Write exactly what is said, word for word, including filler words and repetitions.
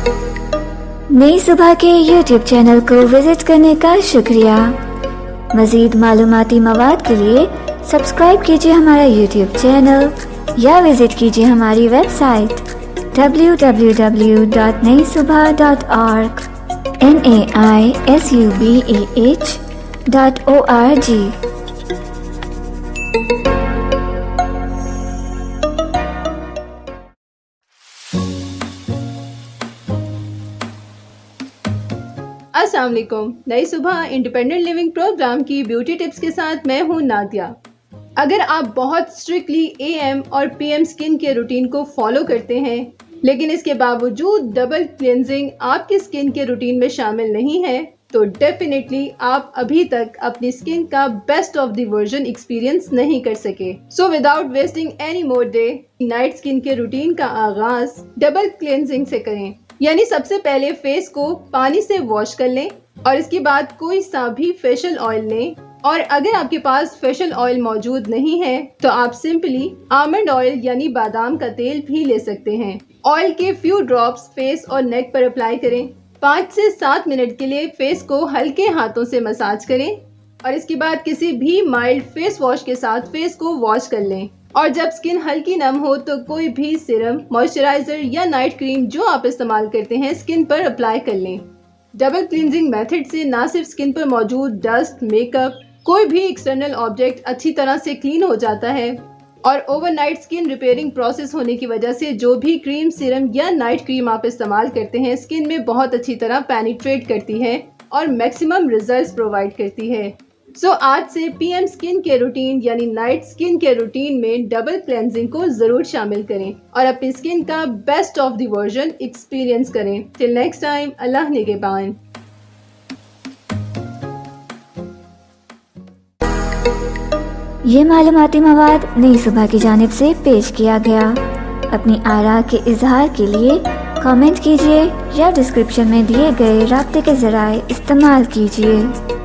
नई सुबह के यूट्यूब चैनल को विजिट करने का शुक्रिया। मजीद मालूमाती मवाद के लिए सब्सक्राइब कीजिए हमारा यूट्यूब चैनल या विजिट कीजिए हमारी website W W W dot Nai Subah dot org N A I S U B A H dot O R G. अस्सलाम वालेकुम। Nai Subah independent living program की ब्यूटी टिप्स के साथ मैं हूं नादिया। अगर आप बहुत स्ट्रिक्टली ए एम और पी एम स्किन के रूटीन को फॉलो करते हैं लेकिन इसके बावजूद डबल क्लेंजिंग आपकी स्किन के रूटीन में शामिल नहीं है तो डेफिनेटली आप अभी तक अपनी स्किन का best of the version experience नहीं कर सके। So without wasting any more day, night skin के रूटीन का आगाज डबल क्लेंजिंग से करें। यानी सबसे पहले फेस को पानी से वॉश कर लें और इसके बाद कोई सा भी फेशियल ऑयल लें, और अगर आपके पास फेशियल ऑयल मौजूद नहीं है तो आप सिंपली आमंड ऑयल यानी बादाम का तेल भी ले सकते हैं। ऑयल के फ्यू ड्रॉप्स फेस और नेक पर अप्लाई करें। पाँच से सात मिनट के लिए फेस को हल्के हाथों से मसाज करें और इसके बाद किसी भी माइल्ड फेस वॉश के साथ फेस को वॉश कर लें। और जब स्किन हल्की नम हो तो कोई भी सीरम, मॉइस्चराइजर या नाइट क्रीम जो आप इस्तेमाल करते हैं स्किन पर अप्लाई कर लें। डबल क्लींजिंग मेथड से ना सिर्फ स्किन पर मौजूद डस्ट, मेकअप, कोई भी एक्सटर्नल ऑब्जेक्ट अच्छी तरह से क्लीन हो जाता है और ओवरनाइट स्किन रिपेयरिंग प्रोसेस होने की वजह से जो भी क्रीम, सीरम या नाइट क्रीम आप इस्तेमाल करते हैं स्किन में बहुत अच्छी तरह पेनिट्रेट करती है और मैक्सिमम रिजल्ट्स प्रोवाइड करती है। सो so, आज से पी एम स्किन के रूटीन यानी नाइट स्किन के रूटीन में डबल क्लेंजिंग को जरूर शामिल करें और अपनी स्किन का best of the version experience करें। टिल नेक्स्ट टाइम, अल्लाह निगहबान। ये मालूमाती मवाद नई सुबह की जानिब से पेश किया गया। अपनी आरा के इजहार के लिए कमेंट कीजिए या डिस्क्रिप्शन में दिए गए राब्ते के जराए इस्तेमाल कीजिए।